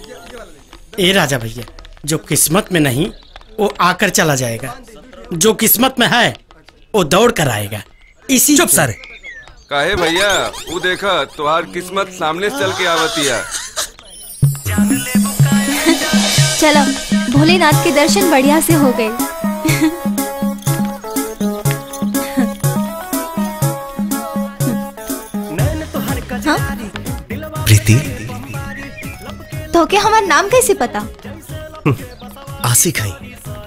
ए राजा भैया, जो किस्मत में नहीं वो आकर चला जाएगा, जो किस्मत में है वो दौड़ कर आएगा। इसी चुप सारे। काहे भैया, वो देखा तुम्हार किस्मत सामने से चल के आवतिया। चलो, भोलेनाथ के दर्शन बढ़िया से हो गए। प्रीति, तो क्या हमारा नाम कैसे पता? आशिक है,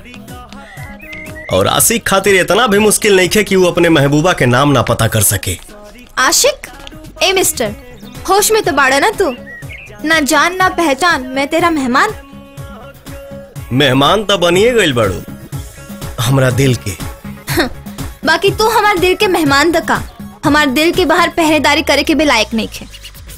और आशिक खातिर इतना भी मुश्किल नहीं है कि वो अपने महबूबा के नाम ना पता कर सके। आशिक? ए मिस्टर, होश में तो बाड़ा ना तू? ना जान ना पहचान, मैं तेरा मेहमान। मेहमान तो बनिए गइल बड़ू हमरा दिल के। बाकी तू हमारे दिल के मेहमान तका, हमारे दिल के बाहर पहरेदारी करे के भी लायक नहीं है।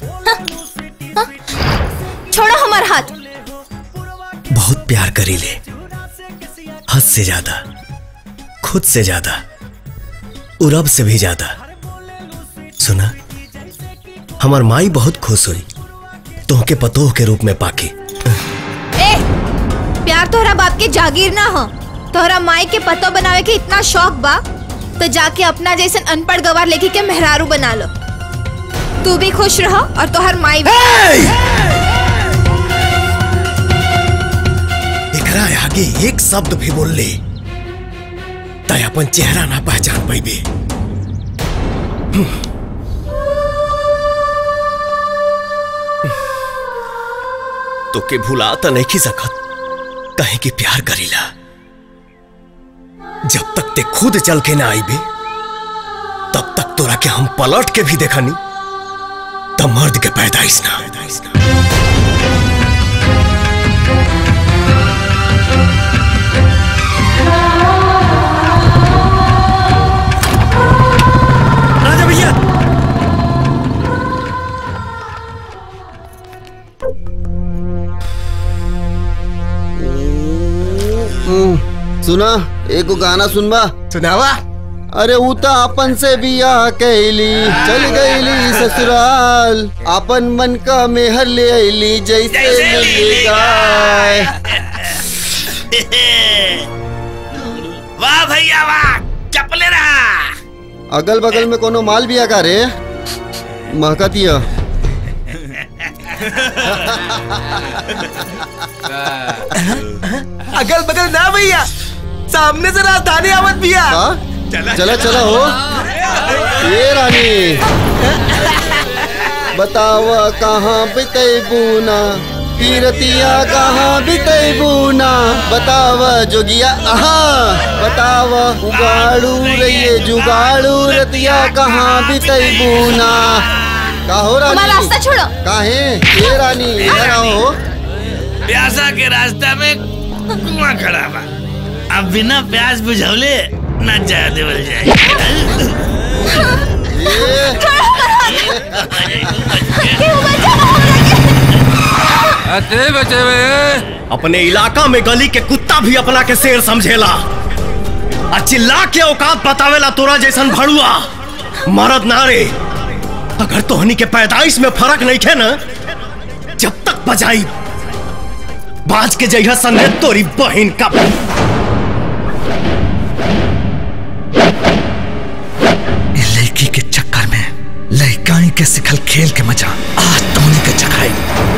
छोड़ो हमारा हाथ। बहुत प्यार करी ले, हद से ज्यादा, खुद से ज्यादा, और रब से भी ज्यादा। सुना, हमार माई बहुत खुश हुई तोहके पतोह के रूप में पाके। ए, प्यार तोहरा बाप के जागीर ना हो। तोहरा माई के पतो बनावे के इतना शौक बा तो जाके अपना जैसे अनपढ़ गवार लेके के मेहरारू बना लो। तू भी खुश रहो और तोहर माई भी। एकरा आगे एक शब्द भी बोल ले तय अपन चेहरा ना पहचान पाइबे। तो के भुला तो नहीं सकत, कहीं की प्यार करीला। जब तक ते खुद चल के ना आईबे तब तक तोरा के हम पलट के भी देखनी तब मर्द के पैदाइश ना। राजा भैया, सुना, एगो गाना सुनबा? सुनावा। अरे उता अपन से बियाह कैली, चल गईली ससुराल, अपन मन का मेहर ले आईली जैसे ले गाय। वाह भैया वाह, चपले रहा। अगल बगल में कोनो माल बिया का रे? महकतिया। अगल बगल ना भैया, सामने से राजधानी आवत भैया। चला चला हो। ये रानी बतावा कहाँ बितैबूना, पीरतिया कहाँ बितैबूना, बतावा जोगिया बतावा उगाड़ू रहिए जुगाड़ू रतिया कहाँ बितैबूना। का हो रानी? हमारा रास्ता छोड़ो। काहे? ये रानी इधर आओ। प्यासा के रास्ता में कुआं खड़ा बा, अब बिना प्यास बुझौले ना जा देवल जाए। अपने इलाका में गली के कुत्ता भी अपना के शेर समझेला, चिल्ला के औकात बतावेला तोरा जैसन भड़ुआ मरद नारे। अगर तोहनी के पैदाइश में फर्क नहीं खे ना, जब तक बजाई बाज के जइहा संगे तोरी बहन का। लड़की के चक्कर में लड़काई के सिखल खेल के मजा आज तोहनी के चखाई।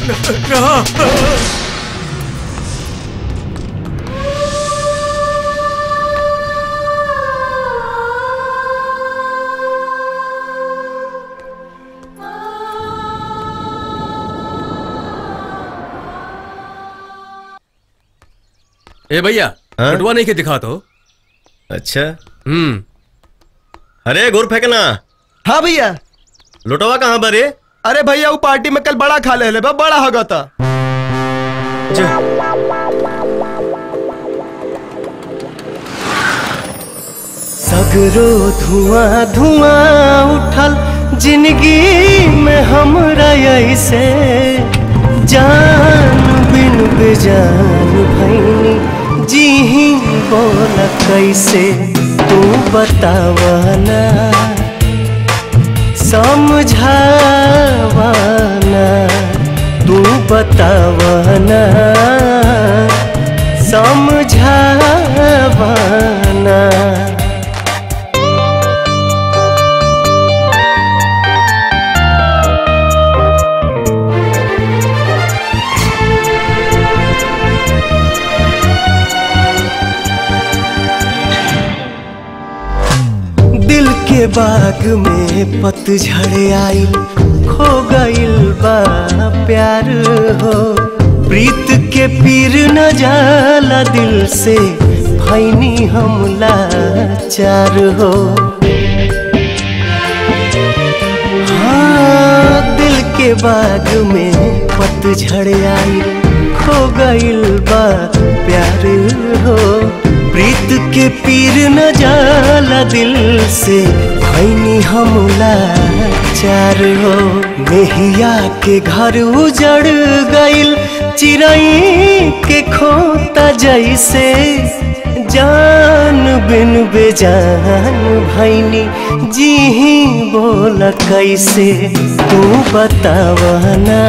ए भैया, लुटवा नहीं के दिखा तो। अच्छा। अरे गुर फेंकना। हाँ भैया। लुटवा कहाँ बरे? अरे भैया वो पार्टी में कल बड़ा खा ले बड़ा होगा था। सगरो धुआं धुआं उठल जिंदगी में हमरा ऐसे जान बिन बेजान भैनी जी ही बोल कैसे तू बतावाना समझावाना तू बतावाना समझावाना। के बाग में पतझड़ आइल खो गइल बा प्यार हो प्रीत के पीर न जाला दिल से भैनी हम लाचार हो। हाँ दिल के बाग में पतझड़ आइल खो गइल बा प्यार हो प्रीत के पीर न जाला दिल से भैनी हम लाचार हो। मेहिया के घर उजड़ गइल चिरई के खोता जैसे जान बिन बेजान भैनी जी ही बोल कैसे तू बतावाना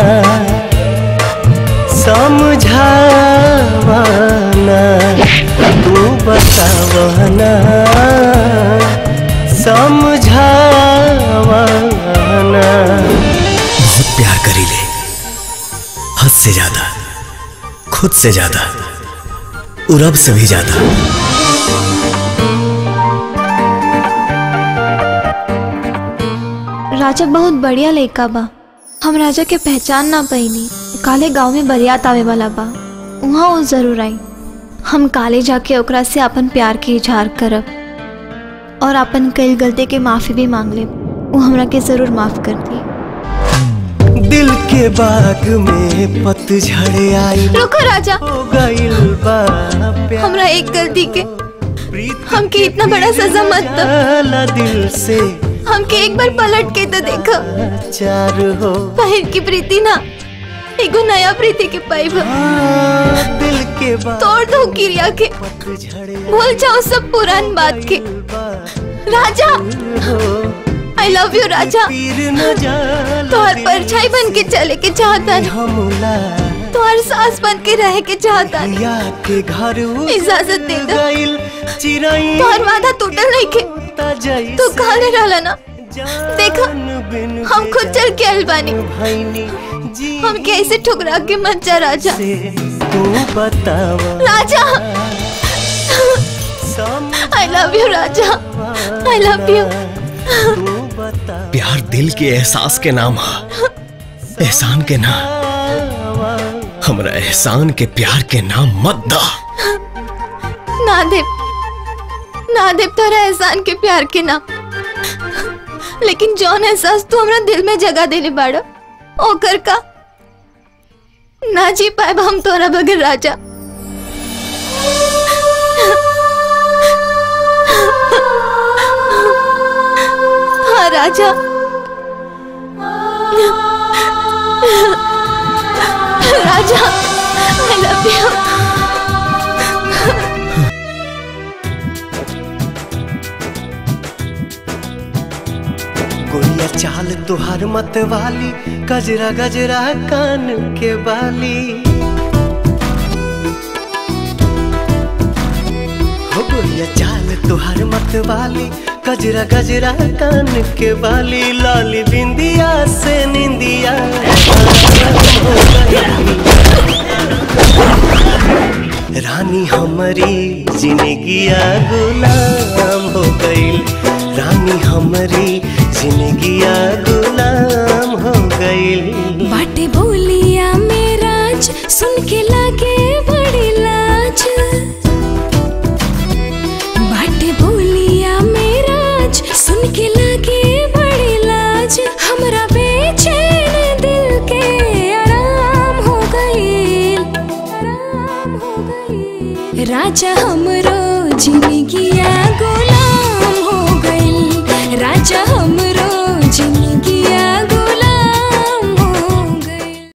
समझावाना तू बतावाना समझावाना। बहुत प्यार करी ले हद से ज्यादा खुद से ज्यादा और रब से भी ज्यादा। राजा बहुत बढ़िया लड़का बा। हम राजा के पहचान ना पैनी। काले गांव में बरियात आवे वाला बा वहाँ वो जरूर आई। हम काले जाके ओकरा से अपन प्यार के इजहार करब और अपन कई गलती के माफी भी मांग ले। वो हमरा के जरूर माफ कर दी। दिल के बाग में पतझड़ आई रुको राजा हो गइल बा हमरा एक गलती के हमके इतना बड़ा सजा मत दो। दिल से हमके एक बार पलट के तो देखो। चार हो पहल की प्रीति ना एगो नया प्रीति के पाइब दिल के तोड़ दो किरिया के भूल जाओ सब पुरान बात के। राजा आई लव यू राजा। तोहर परछाई बन के चले के चाहता तोहर सास बन के रह के चाहता। इजाजत दे दो। तोहर वादा टूटल नहीं के तू कहले रहला ना। देखा हम खुद चल के आइल बानी। हम कैसे ठुकरा के मत जा राजा। राजा आई लव यू राजा आई लव यू। प्यार दिल के एहसास के नाम है एहसान के नाम। हमरा एहसान के प्यार के नाम मत दा। ना देव तोरा एहसान के प्यार के नाम। लेकिन जौन एहसास तू हमरा दिल में जगह देले बाड़ा ओकर का ना जी पाए हम तोरा बगैर राजा। हाँ राजा राजा आई लव यू। गोरिया चाल तुहार मत वाली गजरा गजरा कान के बाली हो गोरिया चाल तुहार मत वाली गजरा गजरा कान के बाली लाली बिंदिया से निंदिया रानी हमारी जिंदगिया गुलाम हो गई रानी हमारी जिंदगिया गुलाम हो गई बाटे बोलिया मेरा सुन के लागे बड़ी लाज बाटे बोलिया मेरा सुन के लागे बड़ी लाज हमरा बेचैन दिल के आराम हो गई राजा हमरो जिंदगी